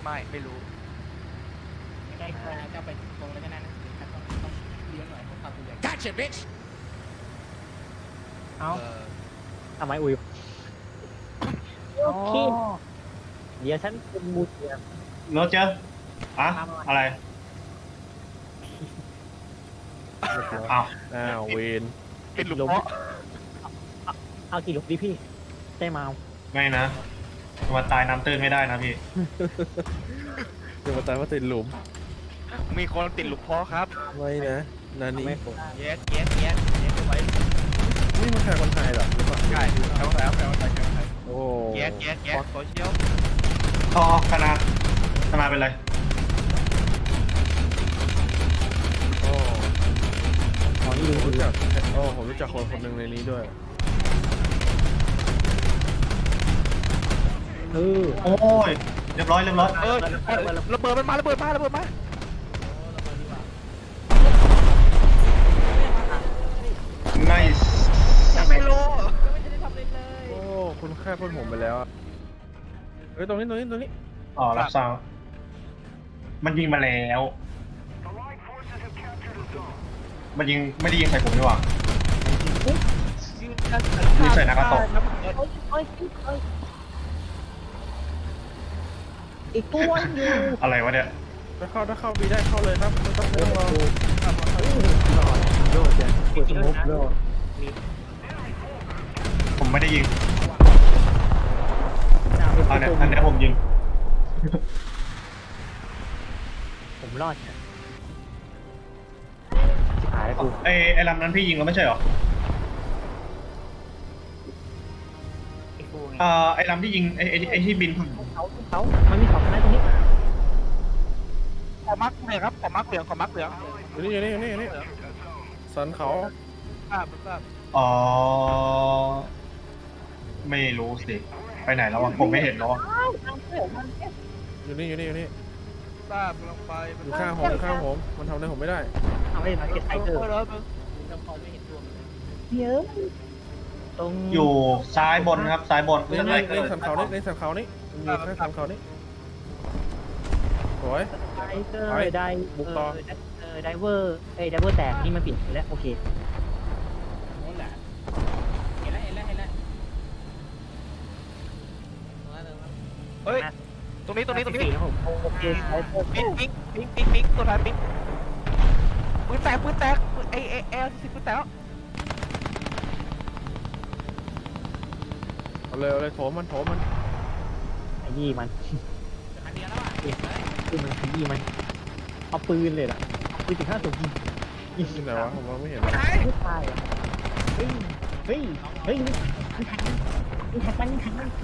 ไม่รู้ใกล้ๆนะจะไปตรงแล้วก็นั่นนะต้องเลี้ยงหน่อยเพราะความตัวใหญ่ Gotcha bitch เอาทำไมอุ้ยโอเคเดี๋ยวฉันเป็นมูเทียมรถเจออะอะไรอ้าวเวนเป็นหลุมเพาะเอากี่ลูกดิพี่ได้มาไม่นะมาตายน้ำตื้นไม่ได้นะพี่จะมาตายว่าติดหลุมมีคนติดหลุมเพาะครับไม่นะนานี้เย็ดไปนี่มันใครคนไทยหรอหรือเปล่าใช่แค่คนไทยโอ้เย็ดโซเชียลคณะเป็นไรนี่รู้จักผมรู้จักคนหนึ่งในนี้ด้วยโอ้ยเรียบร้อยระเบิดมันมาระเบิดมา nice ยังไม่รู้โอ้คุณแค่พ่นผมไปแล้วตรงนี้อ๋อรับทราบมันยิงมาแล้วมันยิงไม่ได้ยิงใส่ผมดีกว่ายิงใส่นักกระตกอีกตัวอยู่อะไรวะเนี่ยถ้าเข้าบีได้เข้าเลยครับไม่ต้องรอโดดจ้ะกดสมุกโดดผมไม่ได้ยิงอันนี้ผมยิงผมรอดหายกูไอ้ลำนั้นพี่ยิงแล้วไม่ใช่หรอไอ้ลำที่ยิงไอ้ที่บินเขามันมี2คณะตรงนี้ขอมักเหลืองครับขอมักเหลืองอยู่นี่สันเขาอ๋อไม่รู้สิไปไหนแล้วผมไม่เห็นแล้วอยู่นี่ทราบลงไปอยู่ข้างผมมันทำอะไรผมไม่ได้เอาไว้มาเก็ตไทเกอร์เยอะตรงอยู่ซ้ายบนครับซ้ายบนเล่นสันเขานี่อยู่ข้างสันเขานี่สวยไทเกอร์ได้บุกต่อไดเวอร์แตกนี่มันเปลี่ยนไปแล้วโอเคนั่นแหละเห็นแล้วเฮ้ยตรงนี้โอเคปิ๊งตัวท้ายปิ๊งปืนแตกไอแอล10ปืนแตกเอาเลยโถมันขยี้มันอันเดียวแล้วอ่ะมันขยี้มันเอาปืนเลยล่ะปืนถึง5 ตัวยิงไหนวะผมไม่เห็นไม่ตายอ่ะเฮ้ยยิงแท็กมัน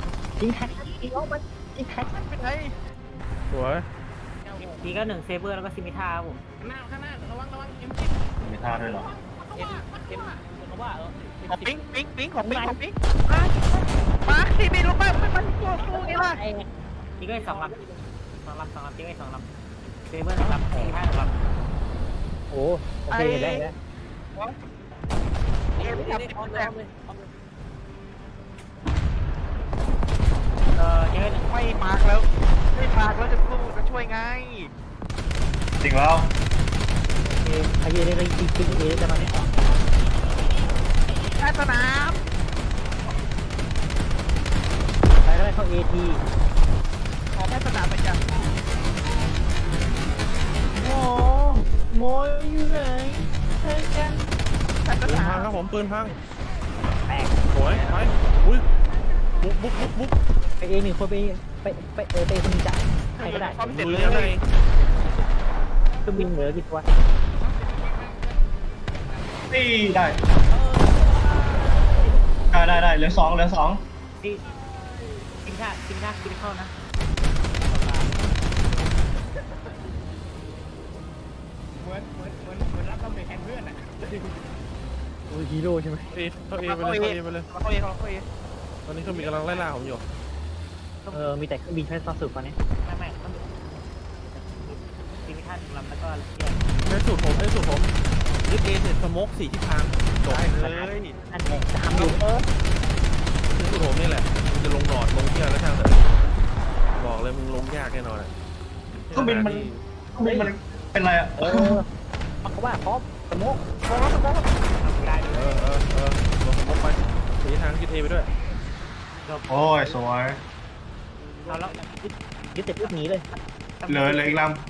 เป็นไงสวยทีก็1เซเบอร์แล้วก็ซิมิท่าผมข้างหน้าระวังมีท่าด้วยเหรอเขาว่าของปิ๊งของปิ๊งมาที่มีลูกบ้านมันสู้นี่ล่ะทีก็2 ลำทีก็2 ลำเซเบอร์1 ลำซิมิท่า1 ลำโอ้โอเคเห็นแล้วไม่มาแล้วจะสู้จะช่วยไงจริงแล้วไอ้เย่ได้จริงจะมาเนี่ยแพทย์สนามไปแล้วเข้า AT ขอแพทย์สนามไปจ้ะโมอยู่ไหนเฮ้ยกันปืนพังครับผมปืนพังแตกสวยไปอุ้ยบุกไปเอ1 คนไปคนจ่ายใครก็ได้เสร็จเลยคือมีเหลือกี่ตัวตีได้เหลือ2 กินข้าวนะเหมือนรับต้องไปแทนเพื่อนอ่ะโอ้ยฮีโร่ใช่ไหมเข้าเอไปเลยตอนนี้เขามีกำลังไล่ล่าผมอยู่มีแต่เครื่องบินแค่ซอสสุดตอนนี้ไม่ต้องซิมิท่า1 ลำแล้วก็ได้สูตรผมยึดเอเสร็จสโมก4 ทิศทางจบเลยนั่นแหละจะทำอยู่สูตรผมนี่แหละมันจะลงหลอดลงเที่ยวแล้วทางเถอะบอกเลยมึงลงยากแน่นอนเครื่องบินมันเป็นไรอ่ะเขาว่าพร้อมสมมติพร้อมไม่ได้เลยลงสมมติไปสีทางคิดเอไปด้วยโอ้ยสวยเอาแล้วยึดเสร็จปุ๊บหนีเลยเหลืออีกลำ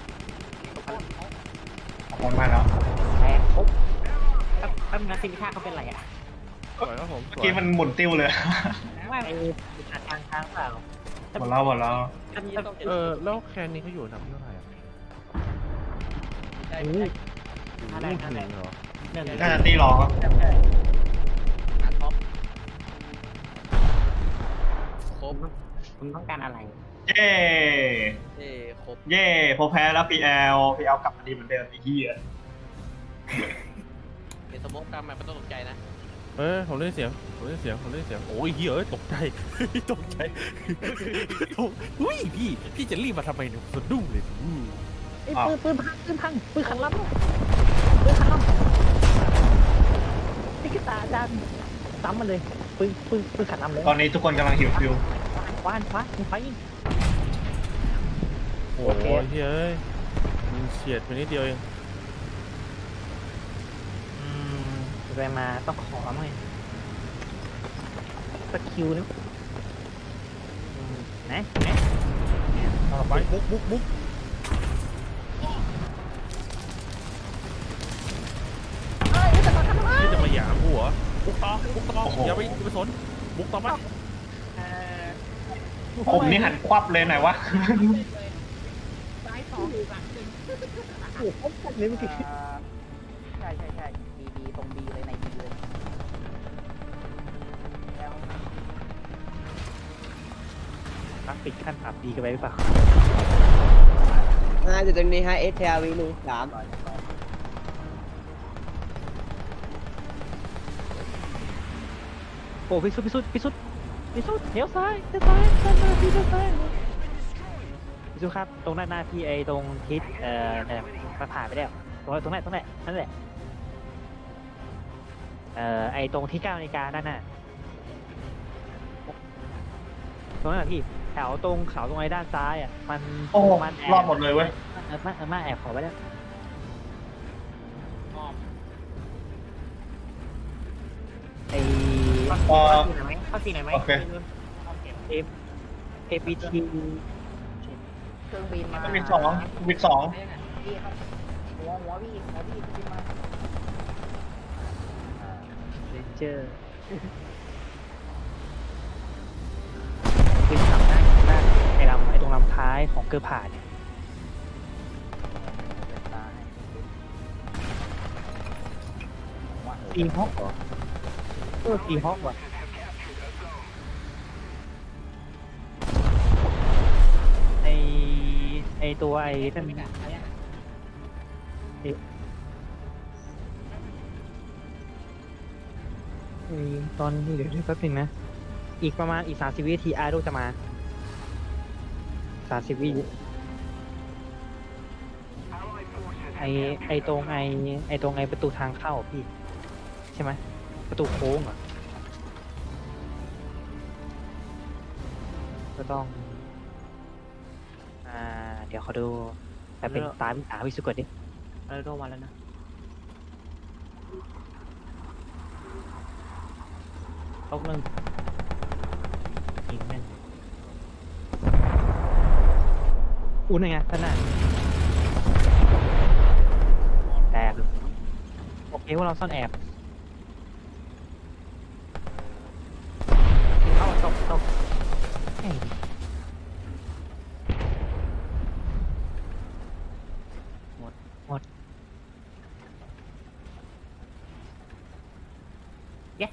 ออกมาแล้วแพ้ปุ๊บแป๊บนะซิมิท่าเขาเป็นไรอ่ะสวยครับผมเมื่อกี้มันหมุนติ้วเลยว่าไอ้ทางเปล่าหมดแล้วแล้วแคนนี้เขาอยู่อันดับเท่าไหร่อ่ะอะไรถึงเหรอน่าจะตีรองครับครบมึงต้องการอะไรเย้ครบเย้พอแพ้แล้ว PL กลับมาดีเหมือนเดิมไอ้เหี้ยเป็นสโมกกรรมมันไม่ต้องตกใจนะผมได้เสียงโอ้ยเฮ้ยตกใจตกใจอุ้ยพี่จะรีบมาทำไมเนี่ยสะดุ้งเลยปืนพังปืนขันล้ำนี่คือตาอาจารย์ซ้ำมันเลยปืนขันล้ำเลยตอนนี้ทุกคนกำลังหิวฟิวว้านไฟโอ้ยเฮ้ยมันเฉียดไปนิดเดียวเองไปมาต้องขอหน่อยสกิลนึงไหนไปบุกนี่จะมาหยามกูเหรอบุกต่ออย่าไปสนบุกต่อมาผมนี่หันควับเลยไหนวะโอ้โหเลยเมื่อกี้ใช่ดีตรงดีเลยในดีเลยกราฟิกขั้นอัพดีกันไปหรือเปล่าอยู่ตรงนี้ฮะ STRV 13 โอ้พิสุทธิ์เลี้ยวซ้ายด้านหน้าพี่ด้านซ้ายพิสุทธิ์ครับตรงด้านหน้าพี่ไอตรงทิศเนี่ยผ่านไปแล้วตรงไหนนั่นแหละไอตรงที่9 นาฬิกาด้านหน้าตรงนั้นพี่แถวตรงเขาตรงไอ้ด้านซ้ายอ่ะมันโอ้มันแอบรอดหมดเลยเว้ยมาแอบขอไว้แล้วไอเข้าสีไหนไหมโอเค APT เครื่องบินมาวิดสองพี่ครับหัวพี่ขึ้นมาเรนเจอร์เป็นขับหน้าไอ้ตรงลำท้ายของเกอร์ผ่าเนี่ยตีฮอกเหรอตีฮอกว่ะไอตัวไอ้นั่นตอนนี้เดี๋ยวแป๊บนึงนะอีกประมาณ30 วินาทีอาร์โดจะมา30 วิไอตรงประตูทางเข้าพี่ใช่ไหมประตูโค้งอ่ะก็ต้องเดี๋ยวเขาดูแต่เป็นตาวิสุกดดิโดมาแล้วนะตกหนึ่งยิงแม่นอุ่นไงท่านน่ะแอบโอเคว่าเราซ่อนแอบเข้าตกเฮ้ยหมด yes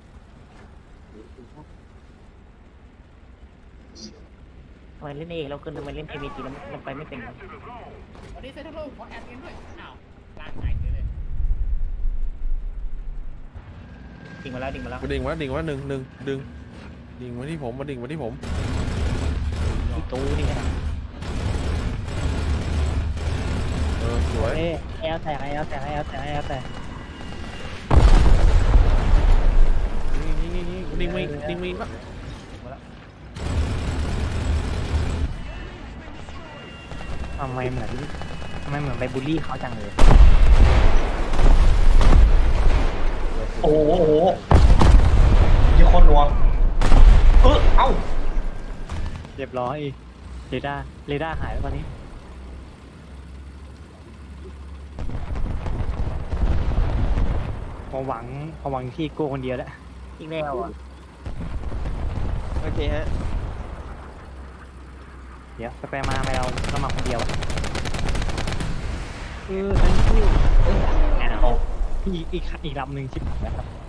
ทำไมเล่นเองเราขึ้นทำไมเล่น PVT แล้วมันไปไม่เป็นวันนี้เซนทรัลโลกขอแอดเงินด้วยอ้าวร้านหายเลยดิ่งมาแล้วดิ่งว่าหนึ่งดิ่งมาที่ผมที่ตู้นี่นะสวยแอลแตกนี่ดิ่งมีปะทำไมเหมือนไปบูลลี่เขาจังเลยโอ้โหยี่คนนัวเอ้าเรียบร้อยเรดาร์หายแล้วตอนนี้พอหวังที่โก้คนเดียวแล้วอีกแล้วอ่ะโอเคฮะเดี๋ยวสแปมมาไม่เรามาคนเดียวthank you เอาอีกลำหนึ่งชิบหายแล้วครับ